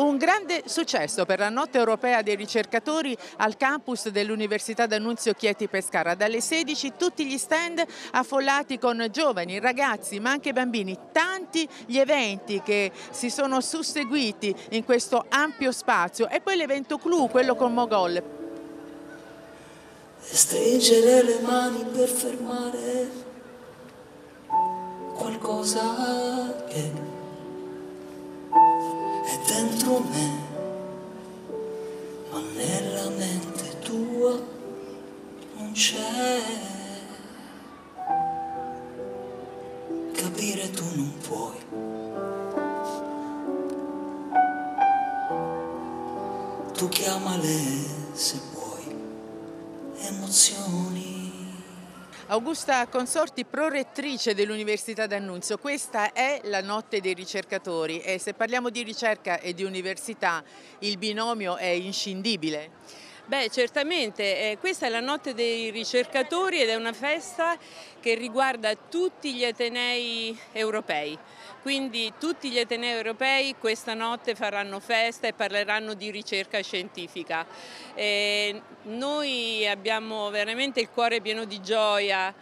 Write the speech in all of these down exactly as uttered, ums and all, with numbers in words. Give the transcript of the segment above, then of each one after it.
Un grande successo per la Notte Europea dei Ricercatori al campus dell'Università D'Annunzio Chieti Pescara. Dalle sedici tutti gli stand affollati con giovani, ragazzi ma anche bambini. Tanti gli eventi che si sono susseguiti in questo ampio spazio e poi l'evento clou, quello con Mogol. E stringere le mani per fermare qualcosa che è dentro me, ma nella mente tua non c'è. Capire tu non puoi. Tu chiamale se vuoi emozioni. Augusta Consorti, prorettrice dell'Università D'Annunzio, questa è la Notte dei Ricercatori e se parliamo di ricerca e di università il binomio è inscindibile. Beh, certamente, eh, questa è la Notte dei Ricercatori ed è una festa che riguarda tutti gli atenei europei. Quindi tutti gli atenei europei questa notte faranno festa e parleranno di ricerca scientifica. Eh, noi abbiamo veramente il cuore pieno di gioia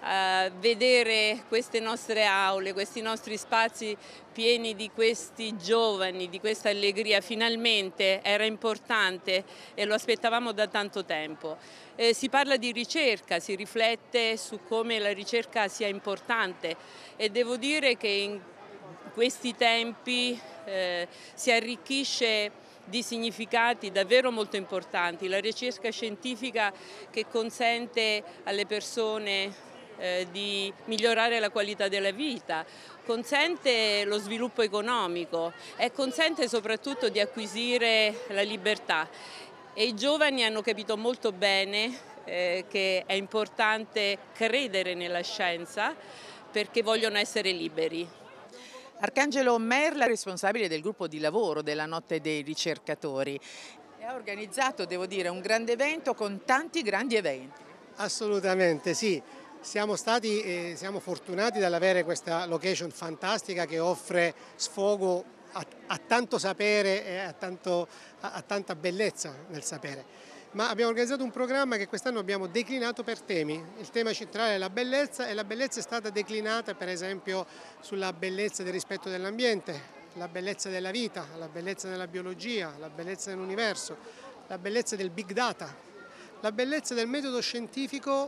a vedere queste nostre aule, questi nostri spazi pieni di questi giovani, di questa allegria. Finalmente era importante e lo aspettavamo da tanto tempo. Eh, si parla di ricerca, si riflette su come la ricerca sia importante e devo dire che in questi tempi eh, si arricchisce di significati davvero molto importanti. La ricerca scientifica che consente alle persone eh, di migliorare la qualità della vita, consente lo sviluppo economico e consente soprattutto di acquisire la libertà. E i giovani hanno capito molto bene eh, che è importante credere nella scienza perché vogliono essere liberi. Arcangelo Merla, responsabile del gruppo di lavoro della Notte dei Ricercatori, ha organizzato, devo dire, un grande evento con tanti grandi eventi. Assolutamente sì, siamo stati eh, siamo fortunati dall'avere questa location fantastica che offre sfogo a, a tanto sapere e a, tanto, a, a tanta bellezza nel sapere. Ma abbiamo organizzato un programma che quest'anno abbiamo declinato per temi. Il tema centrale è la bellezza e la bellezza è stata declinata per esempio sulla bellezza del rispetto dell'ambiente, la bellezza della vita, la bellezza della biologia, la bellezza dell'universo, la bellezza del big data, la bellezza del metodo scientifico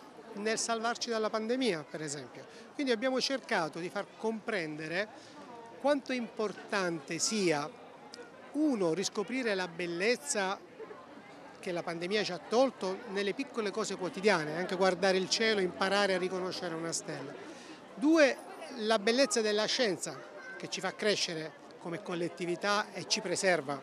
nel salvarci dalla pandemia per esempio. Quindi abbiamo cercato di far comprendere quanto importante sia, uno, riscoprire la bellezza che la pandemia ci ha tolto nelle piccole cose quotidiane, anche guardare il cielo, imparare a riconoscere una stella. Due, la bellezza della scienza che ci fa crescere come collettività e ci preserva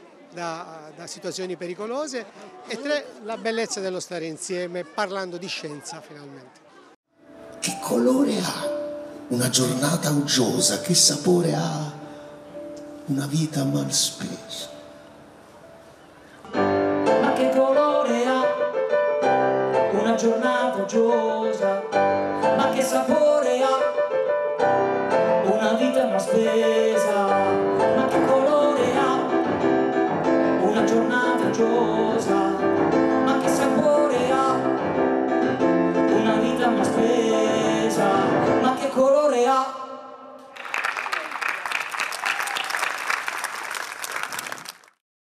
da, da situazioni pericolose. E tre, la bellezza dello stare insieme parlando di scienza finalmente. Che colore ha una giornata uggiosa? Che sapore ha una vita mal spesa? Una giornata